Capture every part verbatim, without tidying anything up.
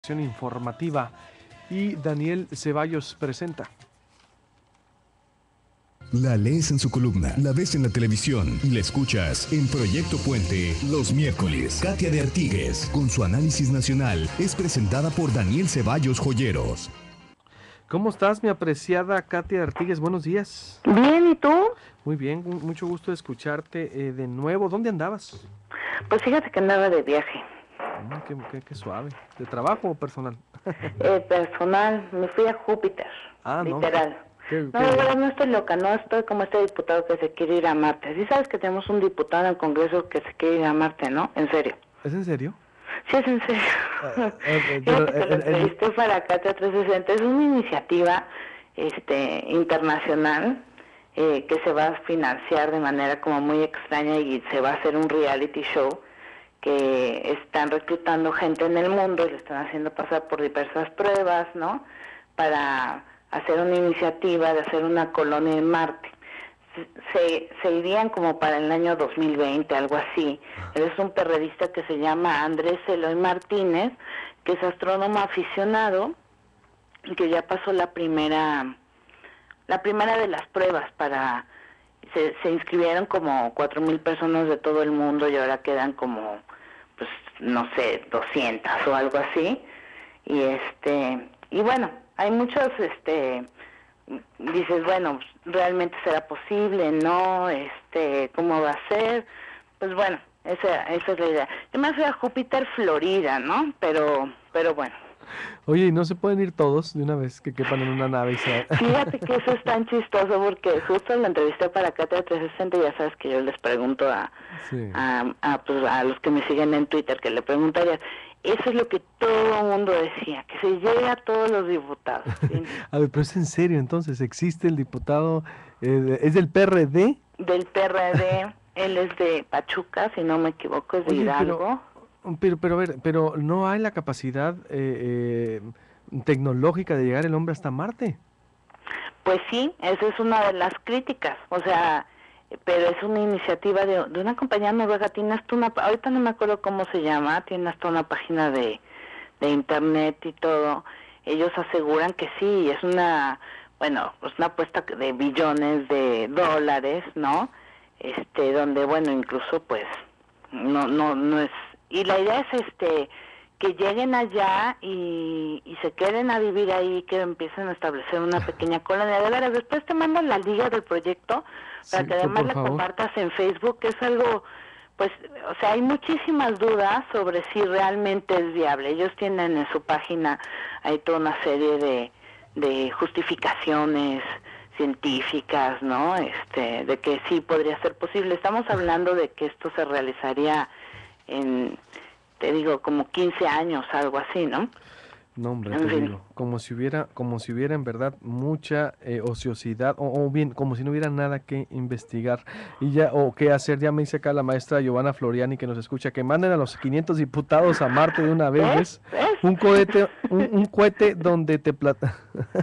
Informativa y Daniel Ceballos presenta. La lees en su columna, la ves en la televisión y la escuchas en Proyecto Puente los miércoles. Katia de Artigues, con su análisis nacional, es presentada por Daniel Ceballos Joyeros. ¿Cómo estás, mi apreciada Katia de Artigues? Buenos días. Bien, ¿y tú? Muy bien, mucho gusto de escucharte eh, de nuevo. ¿Dónde andabas? Pues fíjate que andaba de viaje. Mm, qué, qué, qué suave. ¿De trabajo o personal? eh, personal, me fui a Júpiter, ah, literal. No, qué, no, qué... de verdad no estoy loca, no estoy como este diputado que se quiere ir a Marte. Sí sabes que tenemos un diputado en el Congreso que se quiere ir a Marte, ¿no? En serio. ¿Es en serio? Sí, es en serio. Uh, uh, uh, Fíjate que lo entrevisté uh, para Katia trescientos sesenta. Es una iniciativa este, internacional eh, que se va a financiar de manera como muy extraña y se va a hacer un reality show que están reclutando gente en el mundo y le están haciendo pasar por diversas pruebas, ¿no? Para hacer una iniciativa de hacer una colonia en Marte. Se, se irían como para el año dos mil veinte, algo así. Él es un periodista que se llama Andrés Eloy Martínez, que es astrónomo aficionado y que ya pasó la primera, la primera de las pruebas para... Se, se inscribieron como cuatro mil personas de todo el mundo y ahora quedan como, pues, no sé, doscientas o algo así. Y este, y bueno, hay muchos, este, dices, bueno, ¿realmente será posible? ¿No? Este, ¿cómo va a ser? Pues bueno, esa, esa es la idea. Yo me fui a Júpiter, Florida, ¿no? Pero, pero bueno. Oye, ¿y no se pueden ir todos de una vez que quepan en una nave y se... Fíjate que eso es tan chistoso porque justo en la entrevista para Katia trescientos sesenta ya sabes que yo les pregunto a, sí. a, a, pues, a los que me siguen en Twitter, que le preguntaría, eso es lo que todo el mundo decía, que se llega a todos los diputados. ¿Sí? A ver, pero es en serio, entonces, ¿existe el diputado, eh, es del P R D? Del P R D, él es de Pachuca, si no me equivoco, es de Oye, Hidalgo. Pero... Pero, pero, a ver, pero no hay la capacidad eh, eh, tecnológica de llegar el hombre hasta Marte. Pues sí, esa es una de las críticas, o sea, pero es una iniciativa de, de una compañía noruega, tiene hasta una, ahorita no me acuerdo cómo se llama, tiene hasta una página de, de internet y todo. Ellos aseguran que sí, es una, bueno, pues una apuesta de billones de dólares, ¿no? Este, donde, bueno, incluso pues, no, no, no es... Y la idea es este que lleguen allá y, y se queden a vivir ahí, que empiecen a establecer una pequeña colonia. De veras, después te mando la liga del proyecto para sí, que además la compartas en Facebook, que es algo, pues, o sea, hay muchísimas dudas sobre si realmente es viable. Ellos tienen en su página, hay toda una serie de, de justificaciones científicas, ¿no? Este, de que sí podría ser posible. Estamos hablando de que esto se realizaría en, te digo, como quince años, algo así, ¿no? No, hombre, te digo, como si hubiera, como si hubiera en verdad mucha eh, ociosidad, o, o bien, como si no hubiera nada que investigar, y ya, o qué hacer. Ya me dice acá la maestra Giovanna Floriani, que nos escucha, que manden a los quinientos diputados a Marte de una vez, ¿ves? ¿Ves? Un cohete, un, un cohete donde te plata...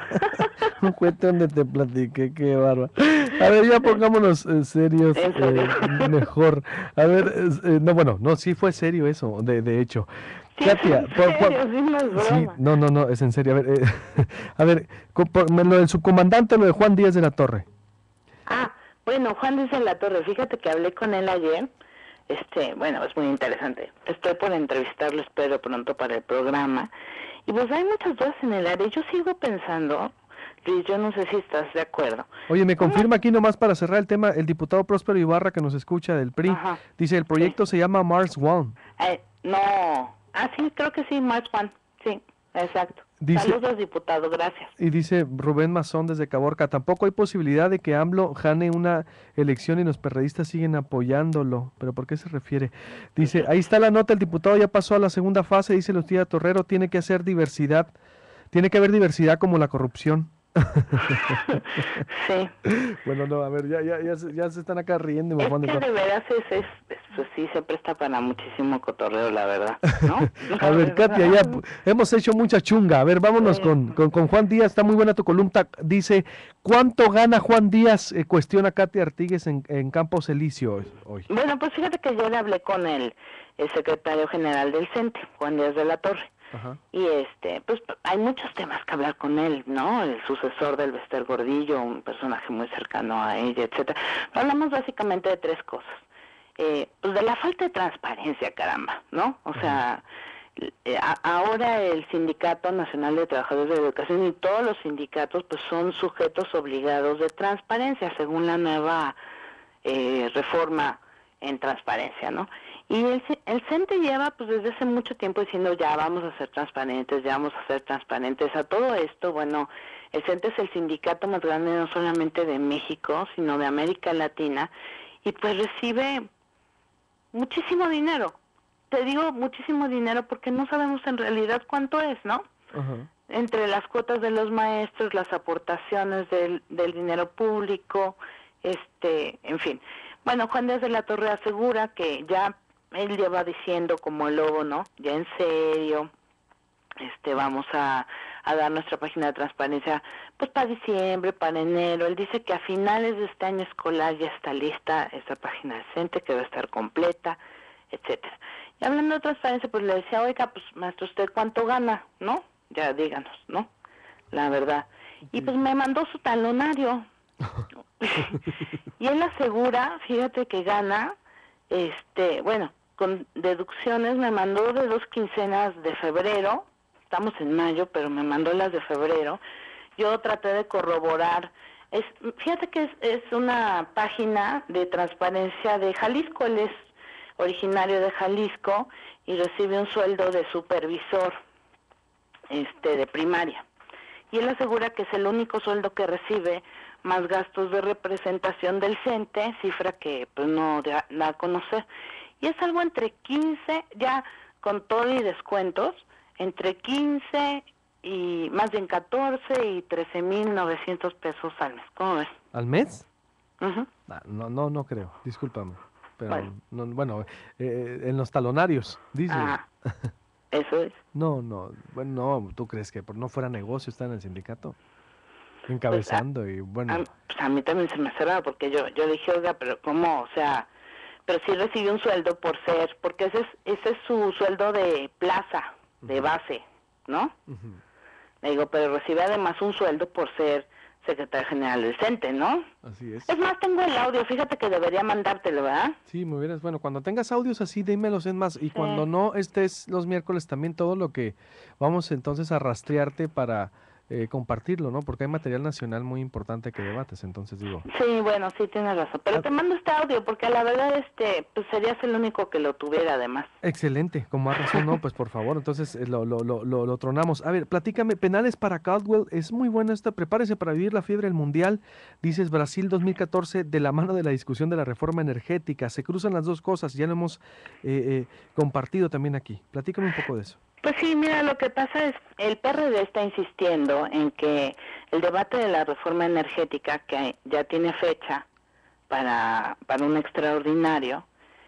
un cohete donde te platiqué, qué bárbaro. A ver, ya pongámonos eh, serios, eh, mejor. A ver, eh, no, bueno, no, sí fue serio eso, de, de hecho. Sí, Katia, es en serio, por, sí, no es broma. Sí, no, no, no, es en serio. A ver, eh, a ver, por, lo del subcomandante, lo de Juan Díaz de la Torre. Ah, bueno, Juan Díaz de la Torre, fíjate que hablé con él ayer. Este, bueno, es muy interesante. Estoy por entrevistarlo, espero pronto para el programa. Y pues hay muchas dudas en el área. Yo sigo pensando, Luis, yo no sé si estás de acuerdo. Oye, me confirma aquí nomás para cerrar el tema, el diputado Próspero Ibarra, que nos escucha del P R I, Ajá. dice, el proyecto sí. se llama Mars One. Eh, no, ah, sí, creo que sí, Mars One, sí, exacto. Dice, Saludos, diputado, gracias. Y dice Rubén Mazón desde Caborca, tampoco hay posibilidad de que AMLO gane una elección y los perredistas siguen apoyándolo. ¿Pero por qué se refiere? Dice, ahí está la nota, el diputado ya pasó a la segunda fase, dice Lucía Torrero, tiene que hacer diversidad, tiene que haber diversidad como la corrupción. Sí. Bueno, no, a ver, ya, ya, ya, se, ya se están acá riendo. Es que de veras es, es, es, pues sí, se presta para muchísimo cotorreo, la verdad, ¿no? A ver, Katia, ya hemos hecho mucha chunga. A ver, vámonos sí. con, con, con Juan Díaz, está muy buena tu columna. Dice, ¿cuánto gana Juan Díaz? Eh, cuestiona Katia Artigues en, en Campos Elíseo hoy. Bueno, pues fíjate que yo le hablé con el, el secretario general del C E N T E, Juan Díaz de la Torre. Ajá. Y este, pues hay muchos temas que hablar con él, ¿no? El sucesor del Bester Gordillo, un personaje muy cercano a ella, etcétera. Hablamos básicamente de tres cosas. Eh, pues de la falta de transparencia, caramba, ¿no? O sea, eh, a, ahora el Sindicato Nacional de Trabajadores de la Educación y todos los sindicatos pues son sujetos obligados de transparencia según la nueva eh, reforma en transparencia, ¿no? Y el, el CENTE lleva pues desde hace mucho tiempo diciendo ya vamos a ser transparentes, ya vamos a ser transparentes. A todo esto, bueno, el CENTE es el sindicato más grande no solamente de México, sino de América Latina, y pues recibe muchísimo dinero. Te digo muchísimo dinero porque no sabemos en realidad cuánto es, ¿no? Uh-huh. Entre las cuotas de los maestros, las aportaciones del, del dinero público, este, en fin. Bueno, Juan Díaz de la Torre asegura que ya él lleva diciendo como el lobo, ¿no? Ya en serio, este, vamos a, a dar nuestra página de transparencia, pues para diciembre, para enero. Él dice que a finales de este año escolar ya está lista esta página decente, que va a estar completa, etcétera. Y hablando de transparencia, pues le decía, oiga, pues maestro, ¿usted cuánto gana? ¿No? Ya díganos, ¿no? La verdad. Y pues me mandó su talonario. Y él asegura, fíjate que gana, este, bueno, con deducciones me mandó de dos quincenas de febrero, estamos en mayo, pero me mandó las de febrero. Yo traté de corroborar, es, fíjate que es, es una página de transparencia de Jalisco, él es originario de Jalisco y recibe un sueldo de supervisor este de primaria. Y él asegura que es el único sueldo que recibe, más gastos de representación del CENTE, cifra que pues no da, da a conocer. Y es algo entre quince, ya con todo y descuentos, entre quince y más bien catorce y trece mil novecientos pesos al mes. ¿Cómo ves? ¿Al mes? Uh-huh. Ah, no, no, no creo, discúlpame. Pero, Bueno, no, bueno eh, en los talonarios, dice. Ah, eso es. No, no, bueno, no, ¿tú crees que por no fuera negocio está en el sindicato? Encabezando pues a, y bueno. A, pues a mí también se me hace raro porque yo, yo dije, oiga, pero ¿cómo? O sea, pero sí recibe un sueldo por ser, porque ese es, ese es su sueldo de plaza, de uh-huh. base, ¿no? Uh-huh. Le digo, pero recibe además un sueldo por ser secretario general del CENTE, ¿no? Así es. Es más, tengo el audio, fíjate que debería mandártelo, ¿verdad? Sí, me hubieras, bueno, cuando tengas audios así, dímelos, es más, y sí. Cuando no estés los miércoles también todo lo que vamos entonces a rastrearte para eh, compartirlo, ¿no? Porque hay material nacional muy importante que debates, entonces digo. Sí, bueno, sí, tienes razón, pero ah, te mando este audio porque la verdad, este, pues serías el único que lo tuviera además. Excelente, como has razón, no, pues por favor, entonces lo, lo, lo, lo, lo tronamos. A ver, platícame, penales para Caldwell, es muy bueno esta, prepárese para vivir la fiebre del mundial, dices Brasil dos mil catorce, de la mano de la discusión de la reforma energética, se cruzan las dos cosas, ya lo hemos eh, eh, compartido también aquí, platícame un poco de eso. Pues sí, mira, lo que pasa es, el P R D está insistiendo en que el debate de la reforma energética, que ya tiene fecha para, para un extraordinario,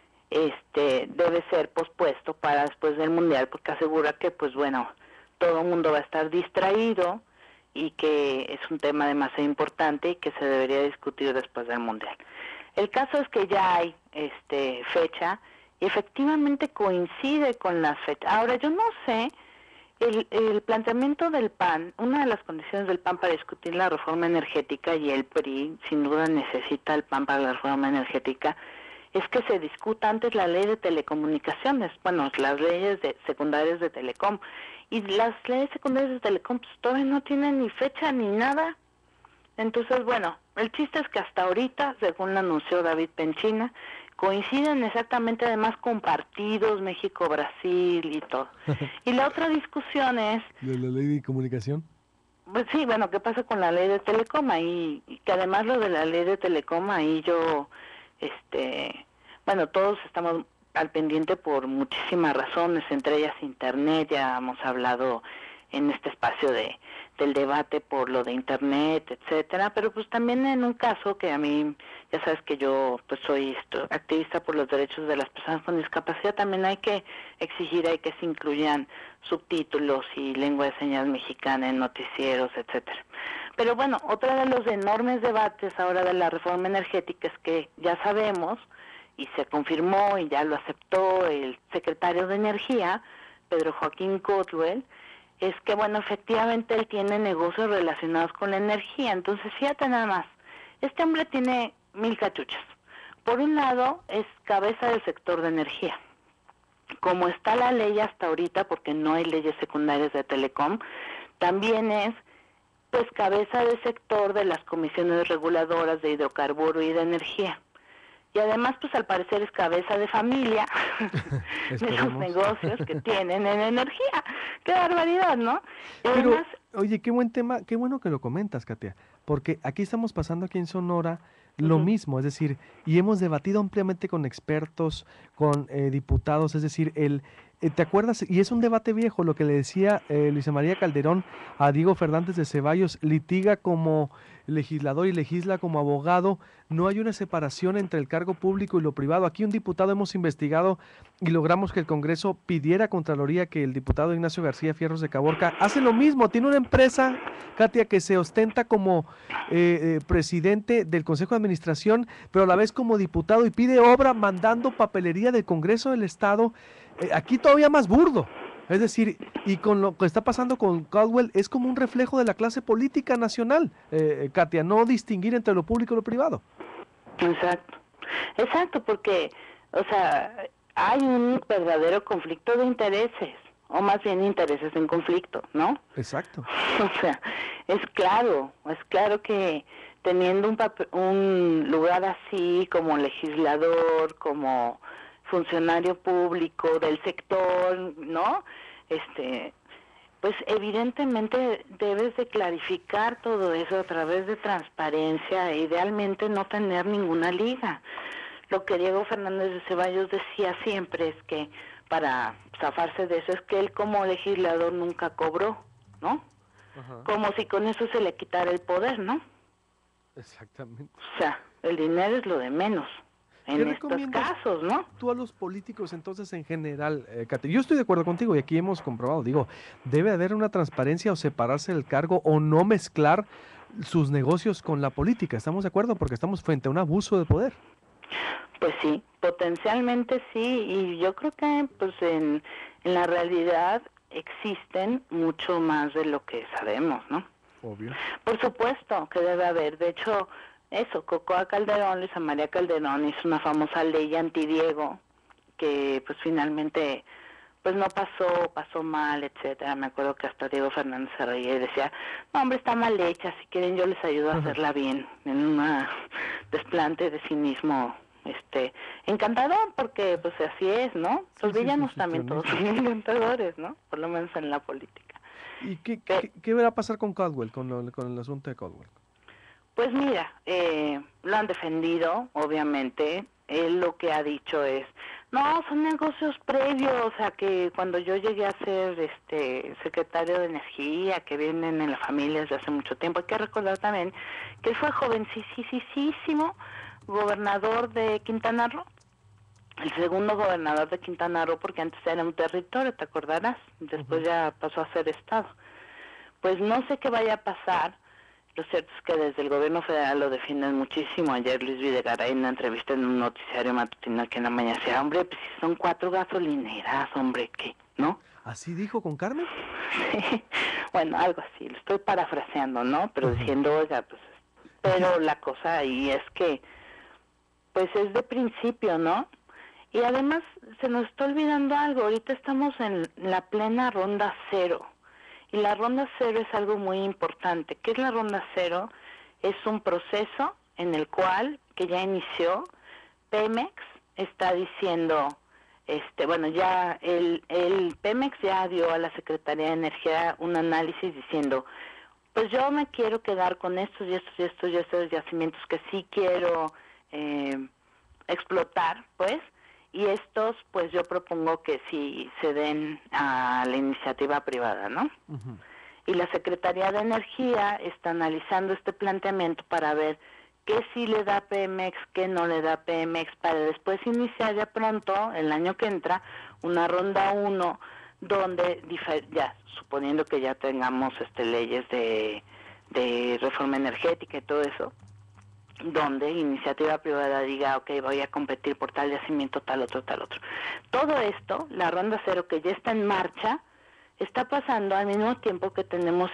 este debe ser pospuesto para después del Mundial, porque asegura que, pues bueno, todo el mundo va a estar distraído y que es un tema demasiado importante y que se debería discutir después del Mundial. El caso es que ya hay este fecha, y efectivamente coincide con la fecha. Ahora, yo no sé, el, el planteamiento del P A N, una de las condiciones del P A N para discutir la reforma energética, y el P R I sin duda necesita el P A N para la reforma energética, es que se discuta antes la ley de telecomunicaciones, bueno, las leyes de, secundarias de Telecom. Y las leyes secundarias de Telecom pues, todavía no tienen ni fecha ni nada. Entonces, bueno, el chiste es que hasta ahorita, según lo anunció David Penchina, coinciden exactamente además con partidos, México, Brasil y todo. Y la otra discusión es... ¿De la ley de comunicación? Pues sí, bueno, ¿qué pasa con la ley de Telecom? Ahí, que además lo de la ley de Telecom, ahí yo, este, bueno, todos estamos al pendiente por muchísimas razones, entre ellas Internet, ya hemos hablado en este espacio de del debate por lo de Internet, etcétera, pero pues también en un caso que a mí, ya sabes que yo pues soy esto, activista por los derechos de las personas con discapacidad, también hay que exigir, hay que se incluyan subtítulos y lengua de señas mexicana en noticieros, etcétera. Pero bueno, otro de los enormes debates ahora de la reforma energética es que ya sabemos, y se confirmó y ya lo aceptó el secretario de Energía, Pedro Joaquín Caldwell, es que, bueno, efectivamente él tiene negocios relacionados con la energía. Entonces, fíjate nada más, este hombre tiene mil cachuchas. Por un lado, es cabeza del sector de energía. Como está la ley hasta ahorita, porque no hay leyes secundarias de Telecom, también es, pues, cabeza del sector de las comisiones reguladoras de hidrocarburo y de energía. Y además, pues, al parecer es cabeza de familia de los negocios que tienen en energía. ¡Qué barbaridad!, ¿no? Y Pero, además, oye, qué buen tema, qué bueno que lo comentas, Katia, porque aquí estamos pasando aquí en Sonora lo uh-huh. mismo, es decir, y hemos debatido ampliamente con expertos, con eh, diputados, es decir, el, eh, ¿te acuerdas? Y es un debate viejo, lo que le decía eh, Luisa María Calderón a Diego Fernández de Ceballos, litiga como legislador y legisla como abogado, no hay una separación entre el cargo público y lo privado. Aquí un diputado hemos investigado y logramos que el Congreso pidiera a Contraloría que el diputado Ignacio García Fierros de Caborca hace lo mismo, tiene una empresa, Katia, que se ostenta como eh, eh, presidente del Consejo de Administración, pero a la vez como diputado y pide obra mandando papelería del Congreso del Estado, eh, aquí todavía más burdo. Es decir, y con lo que está pasando con Caldwell es como un reflejo de la clase política nacional, eh, Katia, no distinguir entre lo público y lo privado. Exacto, exacto, porque, o sea, hay un verdadero conflicto de intereses, o más bien intereses en conflicto, ¿no? Exacto. O sea, es claro, es claro que teniendo un, papel, un lugar así como legislador, como funcionario público del sector, ¿no? Este, pues evidentemente debes de clarificar todo eso a través de transparencia, e idealmente no tener ninguna liga. Lo que Diego Fernández de Ceballos decía siempre es que para zafarse de eso es que él como legislador nunca cobró, ¿no? Ajá. Como si con eso se le quitara el poder, ¿no? Exactamente. O sea, el dinero es lo de menos en estos casos, ¿no? Tú a los políticos entonces en general, eh, Katia, yo estoy de acuerdo contigo y aquí hemos comprobado, digo, debe haber una transparencia o separarse del cargo o no mezclar sus negocios con la política, ¿estamos de acuerdo? Porque estamos frente a un abuso de poder. Pues sí, potencialmente sí, y yo creo que pues en, en la realidad existen mucho más de lo que sabemos, ¿no? Obvio. Por supuesto que debe haber, de hecho, eso, Cocoa Calderón, Luisa María Calderón hizo una famosa ley anti-Diego, que pues finalmente pues no pasó, pasó mal, etcétera. Me acuerdo que hasta Diego Fernández se reía y decía, no hombre, está mal hecha, si quieren yo les ayudo a hacerla bien, en un desplante de cinismo este encantador, porque pues así es, ¿no? Los sí, villanos sí, sí, también todos son encantadores, ¿no? Por lo menos en la política. ¿Y qué, qué, qué va a pasar con Caldwell, con, lo, con el asunto de Caldwell? Pues mira, eh, lo han defendido, obviamente. Él lo que ha dicho es, no, son negocios previos, o sea, que cuando yo llegué a ser este secretario de Energía, que vienen en la familia desde hace mucho tiempo, hay que recordar también que él fue jovencísimo gobernador de Quintana Roo, el segundo gobernador de Quintana Roo, porque antes era un territorio, ¿te acordarás? Después uh-huh. ya pasó a ser estado. Pues no sé qué vaya a pasar. Lo cierto es que desde el gobierno federal lo defienden muchísimo. Ayer Luis Videgaray en una entrevista en un noticiario matutino que en la mañana decía, hombre, pues si son cuatro gasolineras, hombre, ¿qué? ¿No? ¿Así dijo con Carmen? Sí, bueno, algo así, lo estoy parafraseando, ¿no? Pero uh-huh. diciendo, oiga, pues, pero la cosa ahí es que, pues es de principio, ¿no? Y además se nos está olvidando algo, ahorita estamos en la plena ronda cero. Y la ronda cero es algo muy importante. ¿Qué es la ronda cero? Es un proceso en el cual, que ya inició, Pemex está diciendo, este, bueno, ya el, el Pemex ya dio a la Secretaría de Energía un análisis diciendo, pues yo me quiero quedar con estos y estos y estos y estos yacimientos que sí quiero eh, explotar, pues, y estos, pues yo propongo que sí se den a la iniciativa privada, ¿no? Uh-huh. Y la Secretaría de Energía está analizando este planteamiento para ver qué sí le da Pemex, qué no le da Pemex, para después iniciar ya pronto, el año que entra, una ronda uno, donde, ya suponiendo que ya tengamos este leyes de, de reforma energética y todo eso, donde iniciativa privada diga, ok, voy a competir por tal yacimiento, tal otro, tal otro. Todo esto, la ronda cero que ya está en marcha, está pasando al mismo tiempo que tenemos